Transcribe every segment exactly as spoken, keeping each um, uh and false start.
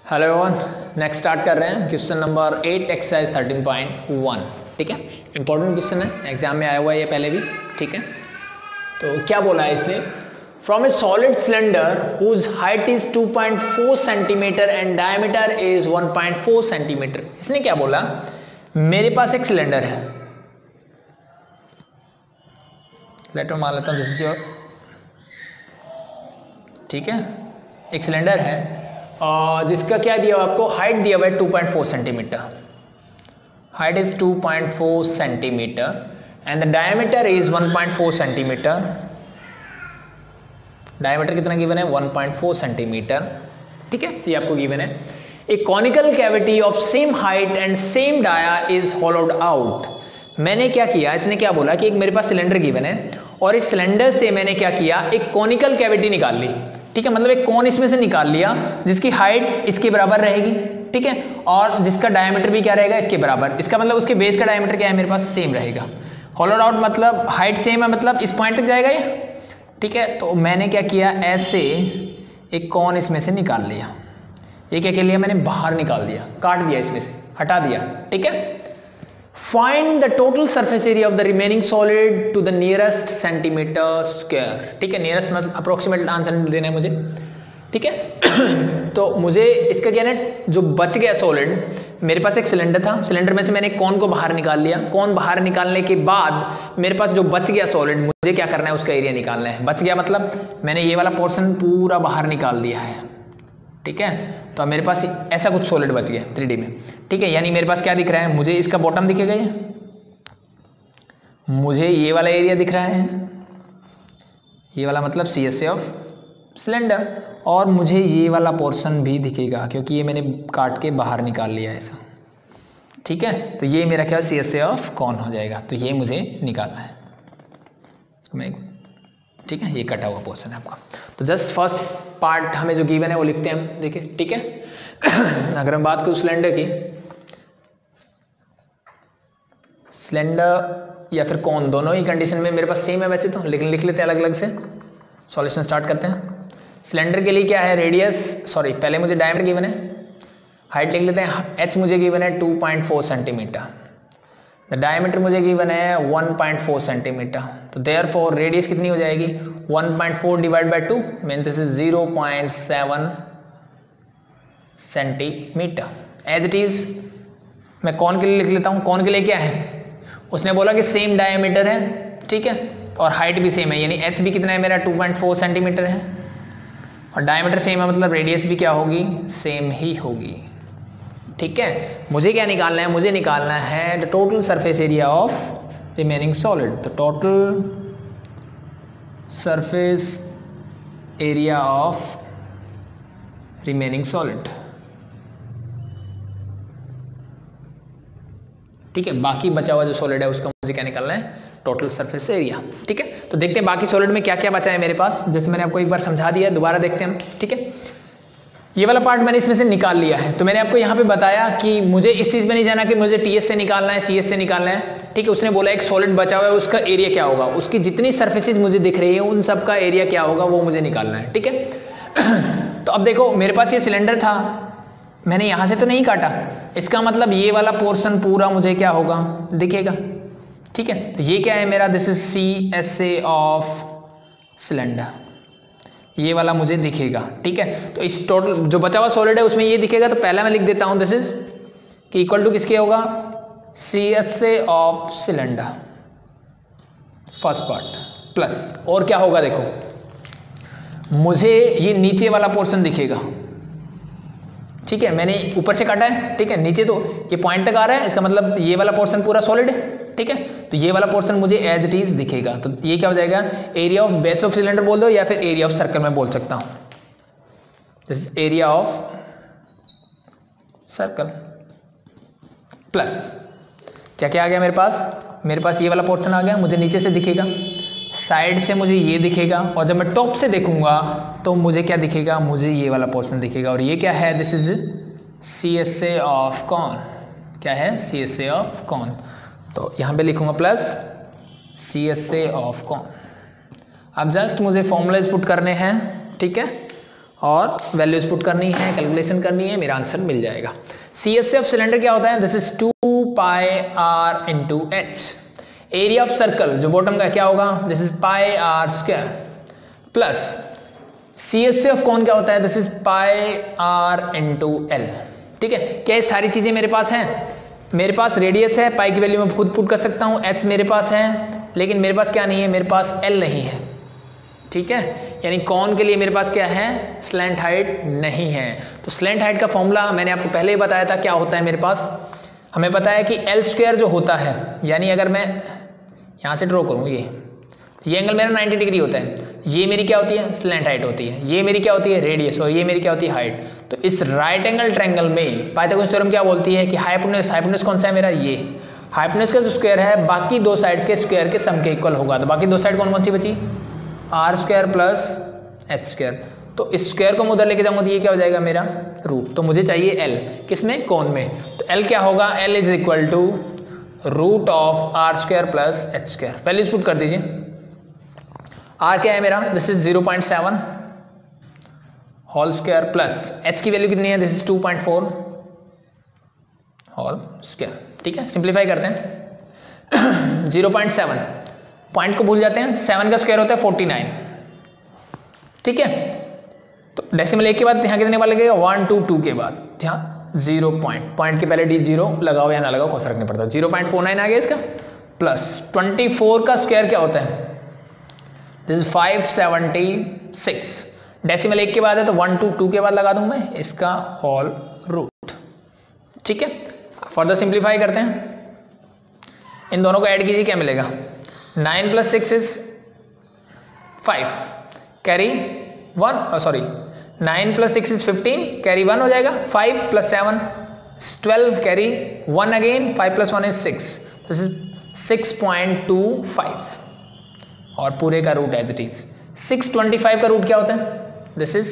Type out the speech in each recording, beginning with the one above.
Hello everyone, next start कर रहे हैं question number eight exercise thirteen point one. ठीक है, इंपॉर्टेंट क्वेश्चन है, एग्जाम में आया हुआ है ये पहले भी। ठीक है, तो क्या बोला है इसने, from a solid cylinder whose height is two point four centimetre and diameter is one point four centimetre. इसने क्या बोला, मेरे पास एक सिलेंडर है, लेटर मान लेता हूं दिस इज योर, ठीक है, एक सिलेंडर है और जिसका क्या दिया हुआ आपको, हाइट दिया हुआ है two point four centimetre, height is two point four centimetre and the diameter is one point four centimetre. Diameter कितना गिवन है, वन पॉइंट फोर सेंटीमीटर। ठीक है, ये आपको गिवन है। A conical cavity of same height and same dia is hollowed out. मैंने क्या किया, इसने क्या बोला कि एक मेरे पास सिलेंडर गिवन है और इस सिलेंडर से मैंने क्या किया, एक कॉनिकल कैविटी निकाल ली। ठीक है, मतलब एक कोन इसमें से निकाल लिया जिसकी हाइट इसके बराबर रहेगी। ठीक है, और जिसका डायमीटर भी क्या रहेगा, इसके बराबर। इसका मतलब उसके बेस का डायमीटर क्या है, मेरे पास सेम रहेगा। होलोड आउट मतलब हाइट सेम है, मतलब इस पॉइंट तक जाएगा ये। ठीक है, तो मैंने क्या किया, ऐसे एक कोन इसमें से निकाल लिया। ये क्या कर लिया मैंने, बाहर निकाल दिया, काट दिया, इसमें से हटा दिया। ठीक है, find the total surface area of the remaining solid to the nearest centimetre square. ठीक है, नियरेस्ट मतलब अप्रोक्सीमेट आंसर देना है मुझे। ठीक है, तो मुझे इसका क्या है, जो बच गया सॉलिड, मेरे पास एक सिलेंडर था, सिलेंडर में से मैंने कोन को बाहर निकाल लिया। कोन बाहर निकालने के बाद मेरे पास जो बच गया सॉलिड, मुझे क्या करना है, उसका एरिया निकालना है। बच गया मतलब मैंने ये वाला पोर्शन पूरा बाहर निकाल दिया है। ठीक है, तो मेरे पास ऐसा कुछ सॉलिड बच गया थ्री डी में। ठीक है, यानी मेरे पास क्या दिख रहा है, मुझे इसका बॉटम दिखेगा, ये मुझे ये वाला एरिया दिख रहा है, ये वाला मतलब C S A of cylinder, और मुझे ये वाला पोर्शन भी दिखेगा क्योंकि ये मैंने काट के बाहर निकाल लिया ऐसा। ठीक है, तो ये मेरा क्या सी एस ए ऑफ कौन हो जाएगा, तो ये मुझे निकालना है। मैं ठीक है, ये कटा हुआ पोर्शन है आपका। तो जस्ट फर्स्ट पार्ट हमें जो गिवन है वो लिखते हैं हम, देखिए। ठीक है, अगर हम बात करूं सिलेंडर की, सिलेंडर या फिर कौन, दोनों ही कंडीशन में मेरे पास सेम है वैसे तो, लेकिन लिख लेते हैं अलग अलग से। सॉल्यूशन स्टार्ट करते हैं। सिलेंडर के लिए क्या है, रेडियस, सॉरी पहले मुझे डायमीटर गिवन है, हाइट लिख लेते हैं, एच मुझे गिवन है two point four centimetre, the diameter मुझे गिवन है वन पॉइंट फोर सेंटीमीटर। तो देयरफॉर रेडियस कितनी हो जाएगी, one point four divide by two mean this is zero point seven centimetre. As it is मैं कौन के लिए लिख लेता हूं। कौन के लिए क्या है, उसने बोला कि सेम डायमीटर है, ठीक है, और हाइट भी सेम है, यानी एच भी कितना है मेरा टू पॉइंट फोर सेंटीमीटर है, और डायमीटर सेम है मतलब रेडियस भी क्या होगी, सेम ही होगी। ठीक है, मुझे क्या निकालना है, मुझे निकालना है the total surface area of remaining solid. The total surface area of remaining solid. ठीक है, बाकी बचा हुआ जो सॉलिड है उसका मुझे क्या निकालना है, टोटल सरफेस एरिया। ठीक है, तो देखते हैं बाकी सॉलिड में क्या क्या बचा है मेरे पास, जैसे मैंने आपको एक बार समझा दिया, दोबारा देखते हैं हम। ठीक है, ये वाला पार्ट मैंने इसमें से निकाल लिया है। तो मैंने आपको यहाँ पे बताया कि मुझे इस चीज में नहीं जाना कि मुझे टीएस से निकालना है, सीएस से निकालना है। ठीक है, उसने बोला एक सॉलिड बचा हुआ है, उसका एरिया क्या होगा, उसकी जितनी सर्फेसेज मुझे दिख रही है उन सब का एरिया क्या होगा वो मुझे निकालना है। ठीक है, तो अब देखो मेरे पास ये सिलेंडर था, मैंने यहाँ से तो नहीं काटा, इसका मतलब ये वाला पोर्शन पूरा मुझे क्या होगा, दिखेगा। ठीक है, तो ये क्या है मेरा, this is C S A of cylinder, ये वाला मुझे दिखेगा। ठीक है, तो इस टोटल जो बचा हुआ सॉलिड है उसमें ये दिखेगा, तो पहला मैं लिख देता हूं दिस इज कि इक्वल टू किसके होगा, C S A of cylinder first part plus, और क्या होगा देखो, मुझे ये नीचे वाला पोर्शन दिखेगा। ठीक है, मैंने ऊपर से काटा है, ठीक है, नीचे तो ये पॉइंट तक आ रहा है, इसका मतलब ये वाला पोर्शन पूरा सॉलिड है। ठीक है, तो ये वाला पोर्शन मुझे एज इट इज दिखेगा। तो ये क्या हो जाएगा, area of base of cylinder बोल दो या फिर एरिया ऑफ सर्कल में बोल सकता हूं, this is area of circle plus क्या क्या आ गया मेरे पास, मेरे पास ये वाला पोर्शन आ गया, मुझे नीचे से दिखेगा, साइड से मुझे ये दिखेगा, और जब मैं टॉप से देखूंगा तो मुझे क्या दिखेगा, मुझे ये वाला पोर्शन दिखेगा। और ये क्या है, this is C S A of cone, क्या है, C S A of cone. तो यहां पे लिखूंगा plus C S A of cone. अब जस्ट मुझे फॉर्मूलाज पुट करने हैं। ठीक है, और वैल्यूज पुट करनी है, कैलकुलेशन करनी है, मेरा आंसर मिल जाएगा। सी एस एफ सिलेंडर क्या होता है? This is two pi R into H. Area of circle जो बॉटम का क्या होगा? This is pi R square plus C S F कौन क्या होता है? This is pi R into L. ठीक है, क्या ये सारी चीजें मेरे पास हैं? मेरे पास रेडियस है, पाई की वैल्यू मैं खुद पुट कर सकता हूँ, एच मेरे पास है, लेकिन मेरे पास क्या नहीं है? मेरे पास एल नहीं है। ठीक है, यानी कौन के लिए मेरे पास क्या है? स्लैंट हाइट नहीं है। तो स्लैंट हाइट का फॉर्मूला मैंने आपको पहले ही बताया था, क्या होता है मेरे पास? हमें पता है कि एल स्क्वायर जो होता है, यानी अगर मैं यहाँ से ड्रॉ करूँ, ये ये एंगल मेरा नाइन्टी डिग्री होता है, ये मेरी क्या होती है? स्लैंट हाइट होती है, ये मेरी क्या होती है? रेडियस, और ये मेरी क्या होती है? हाइट। तो इस राइट एंगल ट्रायंगल में पाइथागोरस थ्योरम क्या बोलती है कि हाइपोटेन्यूज, हाइपोटेन्यूज कौन सा है मेरा? ये हाइपोटेन्यूज का जो स्क्वायर है बाकी दो साइड्स के स्क्वायर के सम के इक्वल होगा। तो बाकी दो साइड कौन कौन सी बची? R square plus H square. तो इस स्क्वायर को मैं उधर लेके जाऊंगा तो ये क्या हो जाएगा? मेरा रूट। तो मुझे चाहिए एल, किसमें? कोण में। तो एल क्या होगा? L is equal to root of R square plus H square. Values put कर दीजिए। आर क्या है मेरा? This is zero point seven whole square plus H की वैल्यू कितनी है? This is two point four whole square. ठीक है, सिंप्लीफाई करते हैं। जीरो पॉइंट सेवन, पॉइंट को भूल जाते हैं, सेवन का स्क्वायर होता है फोर्टी नाइन। ठीक है, तो डेसिमल एक के बाद यहाँ कितने बार लगेगा? वन टू टू के बाद यहाँ जीरो पॉइंट, पॉइंट के पहले डी जीरो लगाओ या ना लगाओ कोई फर्क नहीं पड़ता। जीरो पॉइंट फोर नाइन आ गया इसका, प्लस ट्वेंटी फोर का स्क्वायर क्या होता है? This is five seventy six. Decimal एक के बाद है तो वन टू टू के बाद लगा दूं मैं इसका होल रूट। ठीक है, फर्दर सिंप्लीफाई करते हैं, इन दोनों को ऐड कीजिए, क्या मिलेगा? Nine plus six is five, carry one, sorry nine plus six is fifteen, carry one हो जाएगा। Five plus seven twelve, carry one again, five plus one is six, this is six point two five और पूरे का root as it is. Six twenty five का root क्या होता है? This is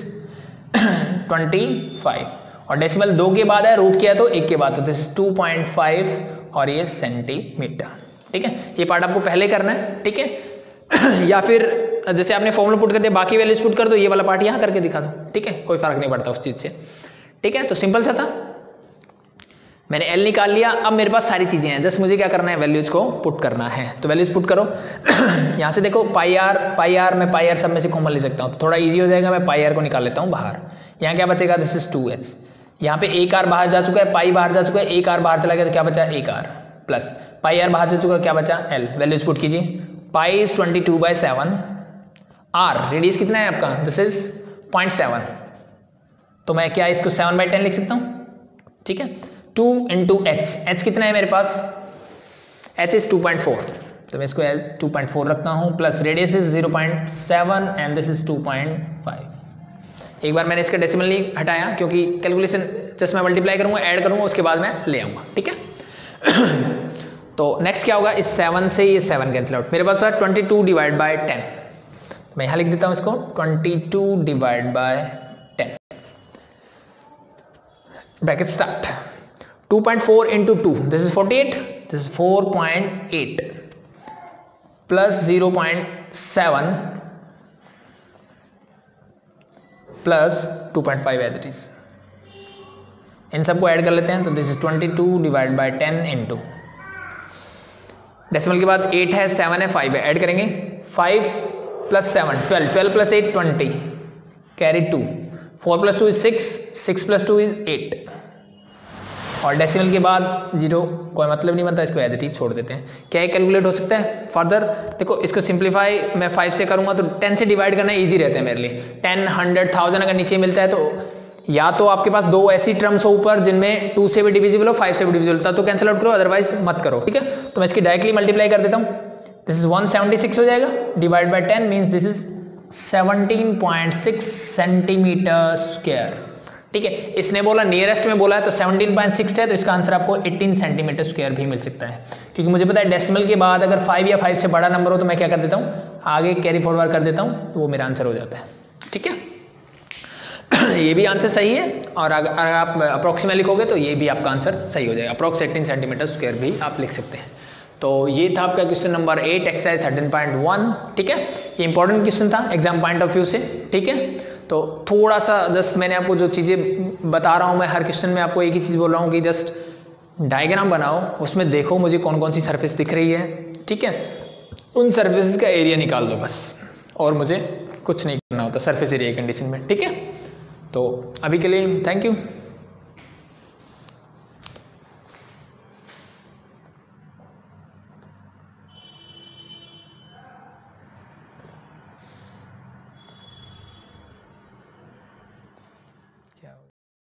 twenty five, और डेसिमल दो के बाद है, रूट किया तो एक के बाद, तो this is two point five और ये सेंटीमीटर। ठीक है, ये पार्ट आपको पहले करना है। ठीक है, या फिर जैसे आपने फॉर्मूला पुट कर दिया, बाकी वैल्यूज पुट कर दो, ये वाला पार्ट यहाँ करके दिखा दो। ठीक है, कोई फर्क नहीं पड़ता उस चीज से। ठीक है, तो सिंपल सा था, मैंने एल निकाल लिया। अब मेरे पास सारी चीजें हैं, जस्ट मुझे क्या करना है? वैल्यूज को पुट करना है। तो वैल्यूज पुट करो। यहाँ से देखो पाई आर, पाई आर मैं पाई आर सब में से कॉमन ले सकता हूँ, तो थोड़ा इजी हो जाएगा। मैं पाई आर को निकाल लेता हूँ बाहर। यहाँ क्या बचेगा? This is two h. यहाँ पे एक आर बाहर जा चुका है, पाई बाहर जा चुका है, एक आर बाहर चला गया तो क्या बचा? एक आर प्लस पाई आर बाहर जा चुका है, क्या बचा? एल। वैल्यूज पुट कीजिए। Pi is twenty two by seven, r radius कितना है आपका? दिस इज पॉइंट सेवन, तो मैं क्या इसको सेवन बाई टेन लिख सकता हूँ। ठीक है, टू इंटू एच, एच कितना है मेरे पास? H is two point four, तो मैं इसको टू पॉइंट फोर रखता हूँ, plus radius is zero point seven and this is two point five. एक बार मैंने इसका डेसिमल नहीं हटाया क्योंकि कैलकुलेशन जस्ट मैं मल्टीप्लाई करूंगा, ऐड करूंगा, उसके बाद मैं ले आऊंगा। ठीक है, तो नेक्स्ट क्या होगा? इस सेवन से ये सेवन कैंसिल आउट, मेरे पास twenty two divide by ten, मैं यहां लिख देता हूं इसको twenty two divide by ten, bracket start. Two point four into two, this is forty eight, this is four point eight plus zero point seven plus two point five as it is, इन सबको add कर लेते हैं, तो this is twenty two divide by ten into, decimal के बाद eight है, seven है, फाइव है, ऐड करेंगे, five plus seven twelve, twelve plus eight twenty, carry two, four plus two is six, six plus two is eight, और decimal के बाद zero, कोई मतलब नहीं बनता, इसको एज इट इज छोड़ देते हैं। क्या ये कैलकुलेट हो सकता है फर्दर? देखो इसको सिंप्लीफाई मैं फाइव से करूंगा तो टेन से डिवाइड करना इजी रहता है मेरे लिए। टेन, हंड्रेड, थाउजेंड अगर नीचे मिलता है तो या तो आपके पास दो ऐसी टर्म्स हो ऊपर जिनमें टू से भी डिविजिबल हो, फाइव से भी डिविजिबल होता, तो कैंसिल आउट करो, अदरवाइज मत करो। ठीक है, तो मैं इसकी डायरेक्टली मल्टीप्लाई कर देता हूँ, this is one seventy six हो जाएगा, divide by ten means this is seventeen point six centimetre square. ठीक है, इसने बोला नियरेस्ट में बोला है तो सेवनटीन पॉइंट सिक्स है, तो इसका आंसर आपको एटीन सेंटीमीटर स्क्वायर भी मिल सकता है, क्योंकि मुझे पता है डेसिमल के बाद अगर फाइव या फाइव से बड़ा नंबर हो तो मैं क्या कर देता हूँ, आगे कैरी फॉरवर्ड कर देता हूँ, तो वो मेरा आंसर हो जाता है। ठीक है, ये भी आंसर सही है, और अगर आप अप्रोक्सीमेट लिखोगे तो ये भी आपका आंसर सही हो जाएगा, अप्रोक्स एटीन सेंटीमीटर स्क्वायर भी आप लिख सकते हैं। तो ये था आपका question number eight, exercise thirteen point one. ठीक है, ये इंपॉर्टेंट क्वेश्चन था एग्जाम पॉइंट ऑफ व्यू से। ठीक है, तो थोड़ा सा जस्ट मैंने आपको जो चीज़ें बता रहा हूँ, मैं हर क्वेश्चन में आपको एक ही चीज़ बोल रहा हूँ कि जस्ट डायग्राम बनाओ, उसमें देखो मुझे कौन कौन सी सरफेस दिख रही है, ठीक है, उन सरफेसेस का एरिया निकाल दो बस, और मुझे कुछ नहीं करना होता सरफेस एरिया कंडीशन में, ठीक है। तो अभी के लिए थैंक यू।